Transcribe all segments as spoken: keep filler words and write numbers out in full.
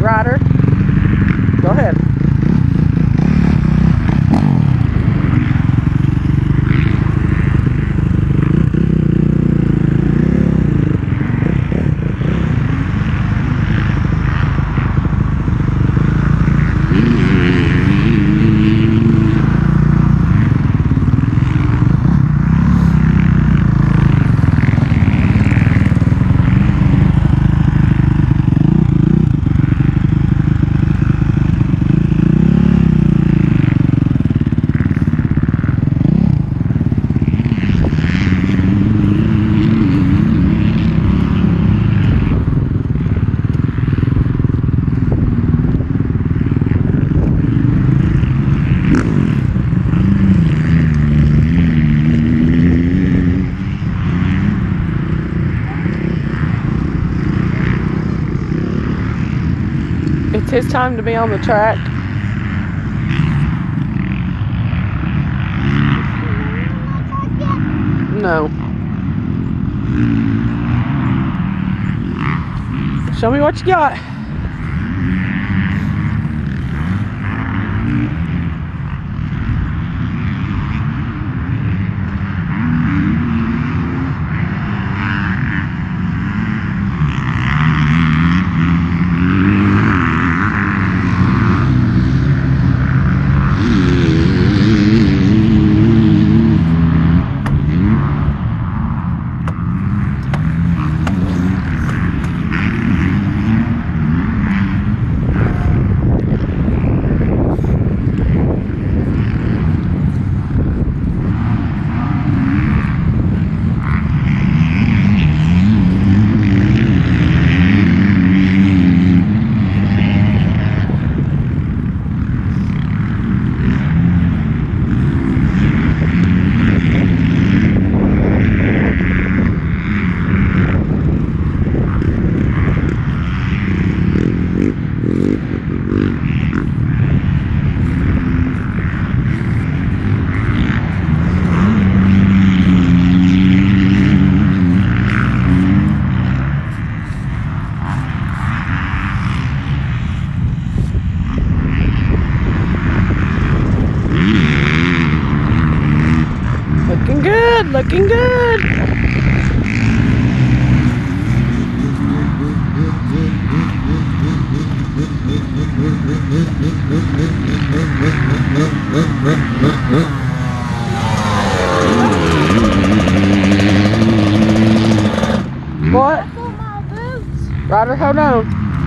Ryder. Go ahead. It's his time to be on the track. No. Show me what you got. Looking good, looking good. What? Ryder, hold on.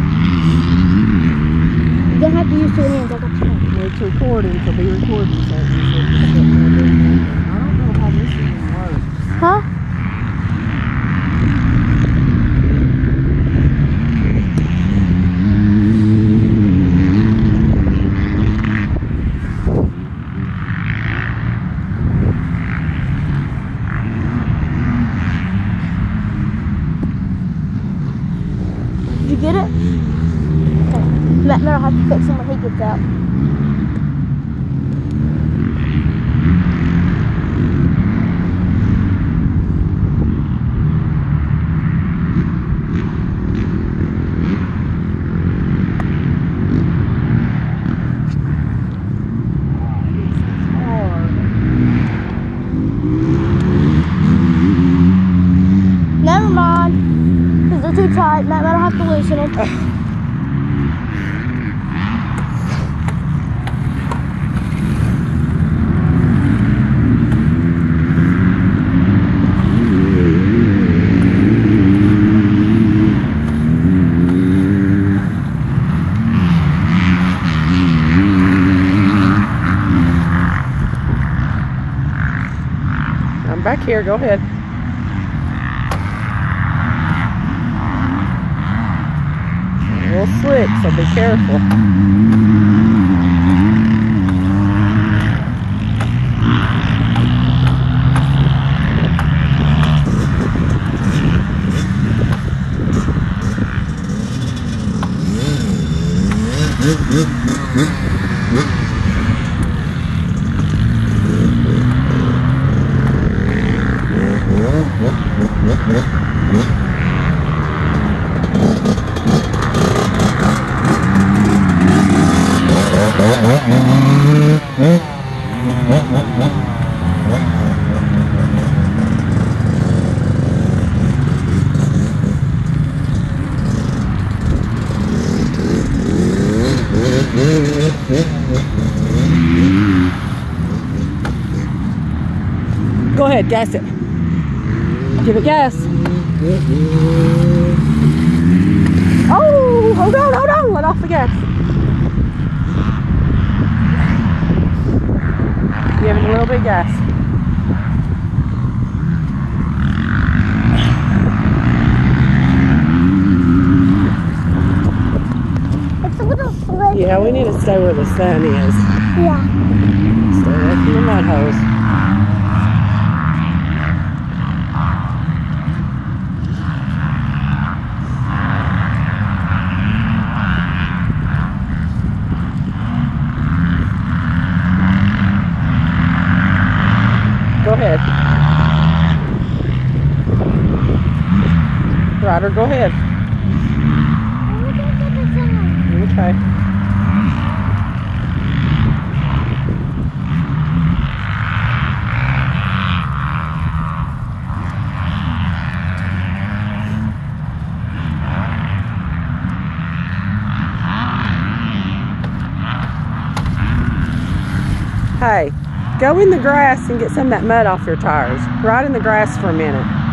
You don't have to use two hands, I got two hands. It's recording, so be recording something. I don't know how this even works. Huh? Did you get it? Okay. Matt and I have to fix him when he gets out. Never mind, because they're too tight. Matt and I have to loosen them. I'm back here, go ahead. A little slick, so be careful. Gas it. Give it gas. Oh, hold on, hold on. Let off the gas. Give it a little bit of gas. It's a little slippery. Yeah, we need to stay where the sun is. Yeah. Stay away from the mud holes. Go ahead. Ryder, go ahead. Okay. Hey, go in the grass and get some of that mud off your tires. Ride in the grass for a minute.